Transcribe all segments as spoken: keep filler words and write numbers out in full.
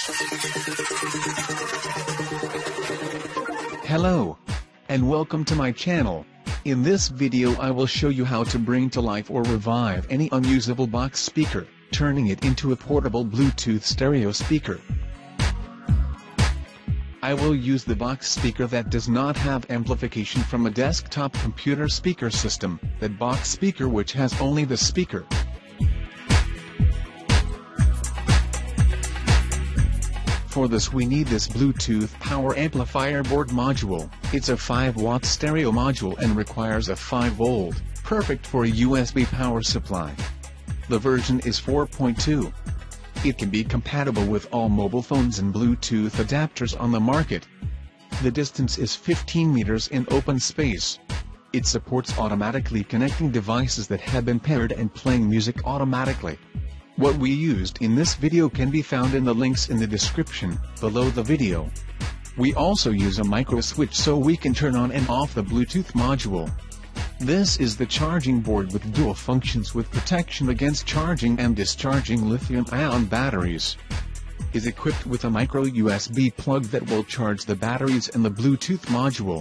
Hello, and welcome to my channel. In this video I will show you how to bring to life or revive any unusable box speaker, turning it into a portable Bluetooth stereo speaker. I will use the box speaker that does not have amplification from a desktop computer speaker system, that box speaker which has only the speaker. For this we need this Bluetooth power amplifier board module. It's a five watt stereo module and requires a five volt, perfect for a U S B power supply. The version is four point two. It can be compatible with all mobile phones and Bluetooth adapters on the market. The distance is fifteen meters in open space. It supports automatically connecting devices that have been paired and playing music automatically. What we used in this video can be found in the links in the description, below the video. We also use a microswitch so we can turn on and off the Bluetooth module. This is the charging board with dual functions with protection against charging and discharging lithium-ion batteries. Is equipped with a micro U S B plug that will charge the batteries and the Bluetooth module.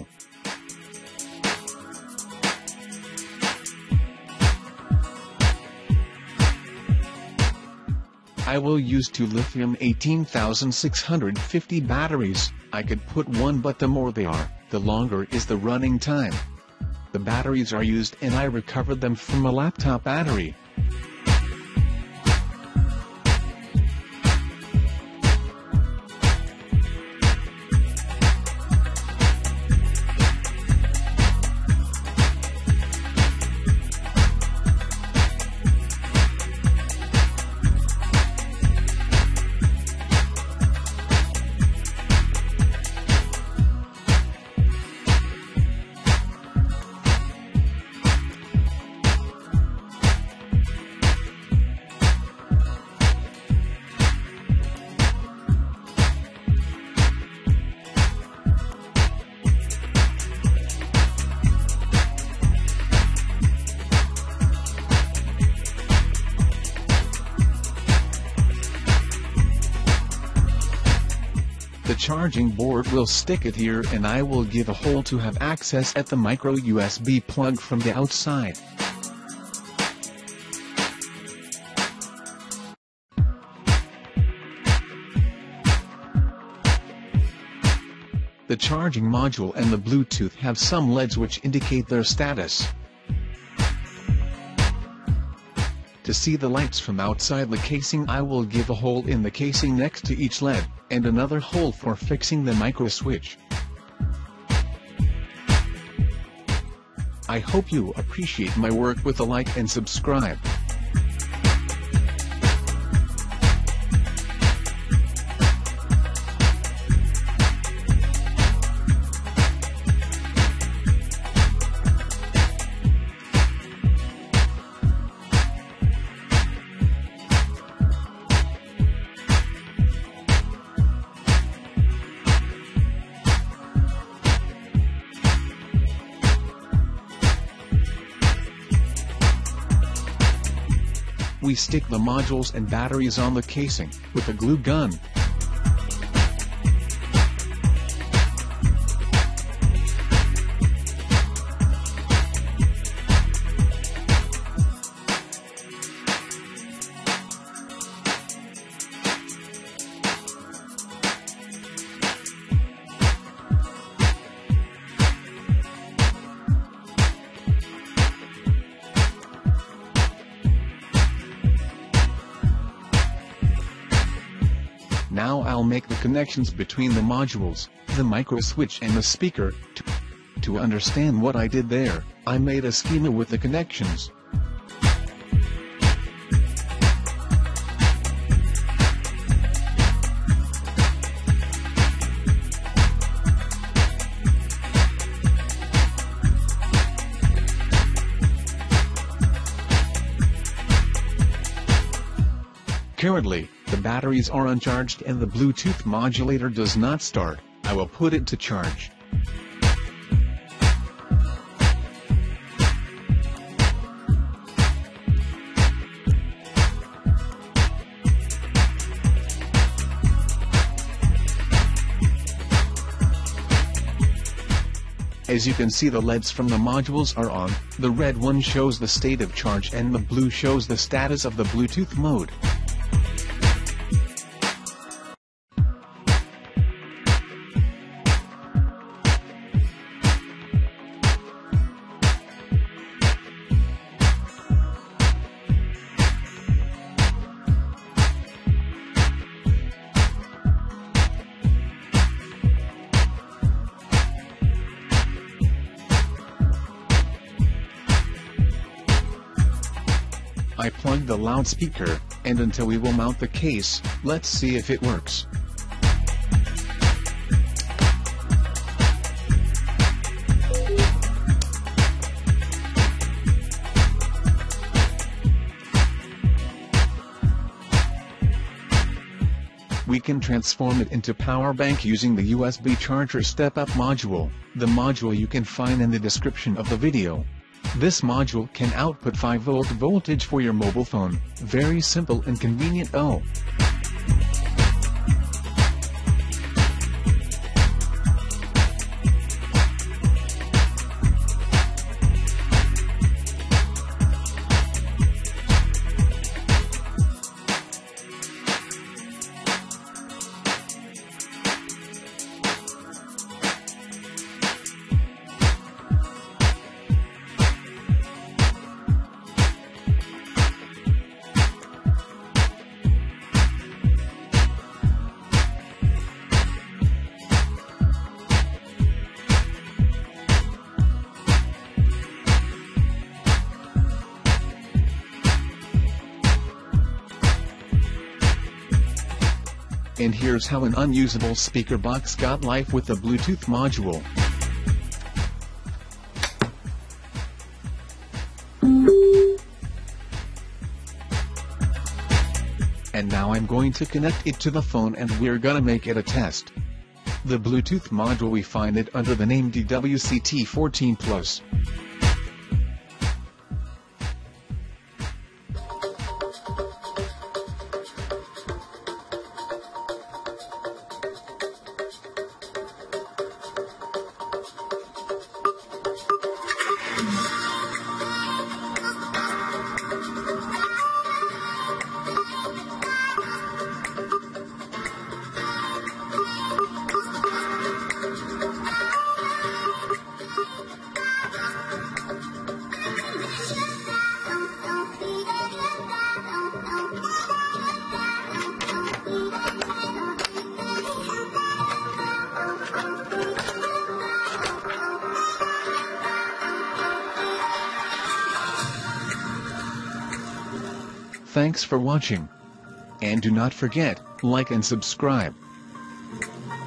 I will use two lithium eighteen thousand six hundred fifty batteries. I could put one, but the more they are, the longer is the running time. The batteries are used and I recovered them from a laptop battery. The charging board will stick it here and I will give a hole to have access at the micro U S B plug from the outside. The charging module and the Bluetooth have some L E Ds which indicate their status. To see the lights from outside the casing, I will give a hole in the casing next to each L E D, and another hole for fixing the microswitch. I hope you appreciate my work with a like and subscribe. We stick the modules and batteries on the casing with a glue gun. Now I'll make the connections between the modules, the microswitch and the speaker. To, to understand what I did there, I made a schema with the connections. Currently, the batteries are uncharged and the Bluetooth modulator does not start. I will put it to charge. As you can see, the L E Ds from the modules are on, the red one shows the state of charge and the blue shows the status of the Bluetooth mode. I plugged the loudspeaker, and until we will mount the case, let's see if it works. We can transform it into power bank using the U S B charger step-up module, the module you can find in the description of the video. This module can output five volt voltage for your mobile phone, very simple and convenient. Oh. And here's how an unusable speaker box got life with the Bluetooth module. And now I'm going to connect it to the phone and we're gonna make it a test. The Bluetooth module, we find it under the name D W C T fourteen plus. Thanks for watching. And do not forget, like and subscribe.